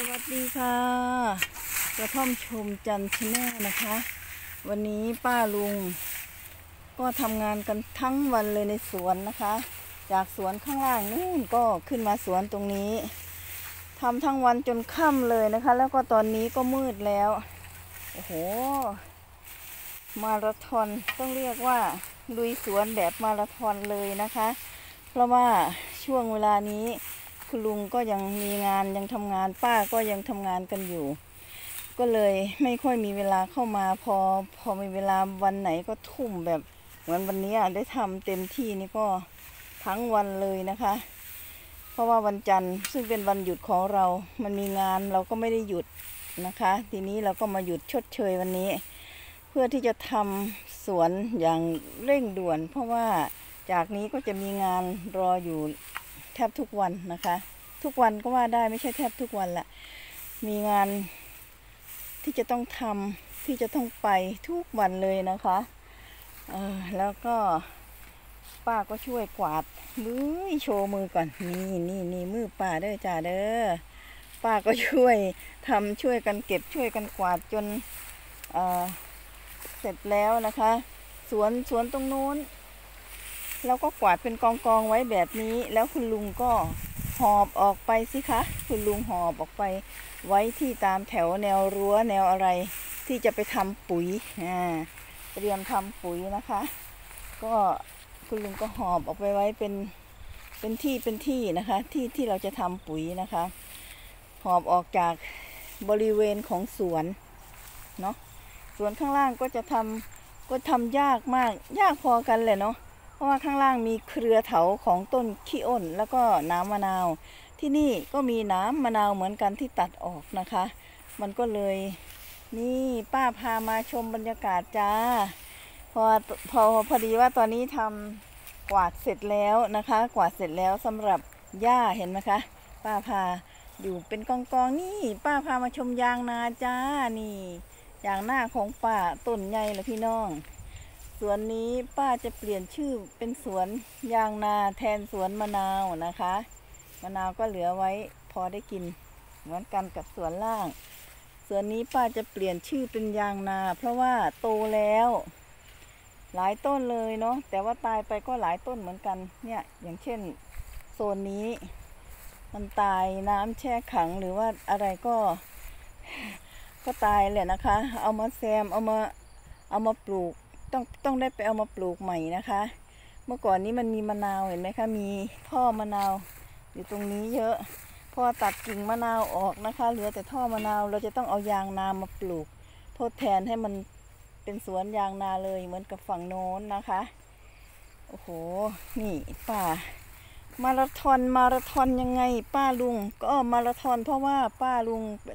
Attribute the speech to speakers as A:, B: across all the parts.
A: วัสดีค่ะกระท่อมชมจันทร์ชาแนลนะคะ วันนี้ป้าลุงก็ทำงานกันทั้งวันเลยในสวนนะคะ จากสวนข้างล่างนู่นก็ขึ้นมาสวนตรงนี้ทำทั้งวันจนค่ำเลยนะคะ แล้วก็ตอนนี้ก็มืดแล้วโอ้โหมาราธอนต้องเรียกว่าลุยสวนแบบมาราธอนเลยนะคะ เพราะว่าช่วงเวลานี้คุณลุงก็ยังมีงานยังทำงานป้าก็ยังทำงานกันอยู่ก็เลยไม่ค่อยมีเวลาเข้ามาพอมีเวลาวันไหนก็ทุ่มแบบเหมือนวันนี้ได้ทำเต็มที่นี่ก็ทั้งวันเลยนะคะเพราะว่าวันจันทร์ซึ่งเป็นวันหยุดของเรามันมีงานเราก็ไม่ได้หยุดนะคะทีนี้เราก็มาหยุดชดเชยวันนี้เพื่อที่จะทำสวนอย่างเร่งด่วนเพราะว่าจากนี้ก็จะมีงานรออยู่แทบทุกวันนะคะทุกวันก็ว่าได้ไม่ใช่แทบทุกวันละมีงานที่จะต้องทำที่จะต้องไปทุกวันเลยนะคะแล้วก็ป้าก็ช่วยกวาดมือโชว์มือก่อนนี่มือป้าเด้อจ้าเด้อป้าก็ช่วยทำช่วยกันเก็บช่วยกันกวาดจนเสร็จแล้วนะคะสวนตรงนู้นแล้วก็กวาดเป็นกองไว้แบบนี้แล้วคุณลุงก็หอบออกไปสิคะคุณลุงหอบออกไปไว้ที่ตามแถวแนวรั้วแนวอะไรที่จะไปทำปุ๋ยเตรียมทำปุ๋ยนะคะก็คุณลุงก็หอบออกไปไว้เป็นที่นะคะที่เราจะทำปุ๋ยนะคะหอบออกจากบริเวณของสวนเนาะสวนข้างล่างก็ทำยากมากยากพอกันเลยเนาะเพราะว่าข้างล่างมีเครือเถาของต้นขี้อ้นแล้วก็น้ำมะนาวที่นี่ก็มีน้ำมะนาวเหมือนกันที่ตัดออกนะคะมันก็เลยนี่ป้าพามาชมบรรยากาศจ้าพอดีว่าตอนนี้ทำกวาดเสร็จแล้วนะคะกวาดเสร็จแล้วสำหรับหญ้าเห็นไหมคะป้าพาอยู่เป็นกองนี่ป้าพามาชมยางนาจ้านี่ยางหน้าของป้าต้นใหญ่เลยพี่น้องสวนนี้ป้าจะเปลี่ยนชื่อเป็นสวนยางนาแทนสวนมะนาวนะคะมะนาวก็เหลือไว้พอได้กินเหมือนกันกับสวนล่างสวนนี้ป้าจะเปลี่ยนชื่อเป็นยางนาเพราะว่าโตแล้วหลายต้นเลยเนาะแต่ว่าตายไปก็หลายต้นเหมือนกันเนี่ยอย่างเช่นโซนนี้มันตายน้ำแช่ขังหรือว่าอะไรก็ตายเลยนะคะเอามาแซมเอามาปลูกต้องได้ไปเอามาปลูกใหม่นะคะเมื่อก่อนนี้มันมีมะนาวเห็นไหมคะมีท่อมะนาวอยู่ตรงนี้เยอะพอตัดกิ่งมะนาวออกนะคะเหลือแต่ท่อมะนาวเราจะต้องเอายางนามาปลูกทดแทนให้มันเป็นสวนยางนาเลยเหมือนกับฝั่งโน้นนะคะโอ้โหนี่ป้ามาราธอนยังไงป้าลุงก็มาราธอนเพราะว่าป้าลุงเป็น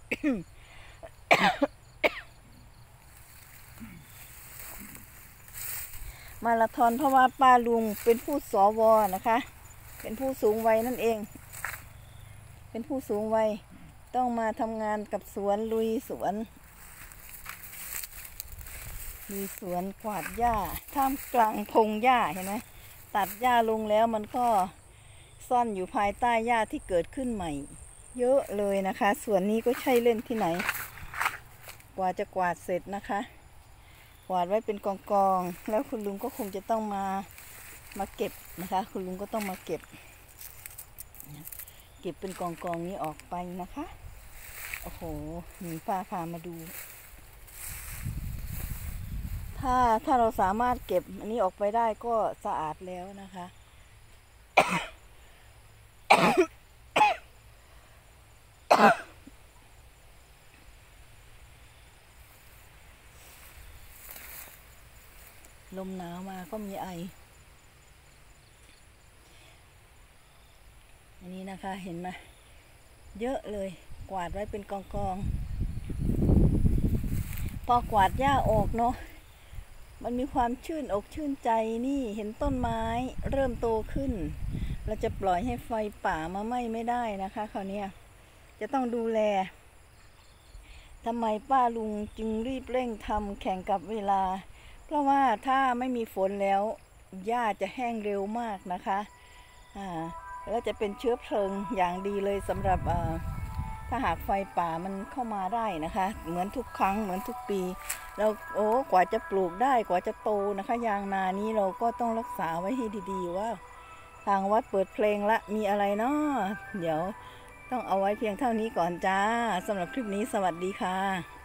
A: มาราธอนเพราะว่าป้าลุงเป็นผู้สวนะคะเป็นผู้สูงวัยนั่นเองเป็นผู้สูงวัยต้องมาทำงานกับสวนลุยสวนกวาดหญ้าท่ามกลางพงหญ้าเห็นไหมตัดหญ้าลงแล้วมันก็ซ่อนอยู่ภายใต้หญ้าที่เกิดขึ้นใหม่เยอะเลยนะคะสวนนี้ก็ใช่เล่นที่ไหนกว่าจะกวาดเสร็จนะคะกวาดไว้เป็นกองแล้วคุณลุงก็คงจะต้องมาเก็บนะคะคุณลุงก็ต้องมาเก็บเป็นกองนี้ออกไปนะคะโอ้โหนี่ป้าพามาดูถ้าเราสามารถเก็บอันนี้ออกไปได้ก็สะอาดแล้วนะคะลมหนาวมาก็มีไออันนี้นะคะเห็นไหมเยอะเลยกวาดไว้เป็นกองพอกวาดหญ้าออกเนาะมันมีความชื่นอกชื่นใจนี่เห็นต้นไม้เริ่มโตขึ้นเราจะปล่อยให้ไฟป่ามาไหม้ไม่ได้นะคะคราวนี้จะต้องดูแลทำไมป้าลุงจึงรีบเร่งทำแข่งกับเวลาเพราะว่าถ้าไม่มีฝนแล้วหญ้าจะแห้งเร็วมากนะคะแล้วจะเป็นเชื้อเพลิงอย่างดีเลยสำหรับถ้าหากไฟป่ามันเข้ามาได้นะคะ เหมือนทุกครั้งเหมือนทุกปีเรากว่าจะปลูกได้กว่าจะโตนะคะยางนานี้เราก็ต้องรักษาไว้ให้ดีๆว่าทางวัดเปิดเพลงละมีอะไรเนาะเดี๋ยวต้องเอาไว้เพียงเท่านี้ก่อนจ้าสำหรับคลิปนี้สวัสดีค่ะ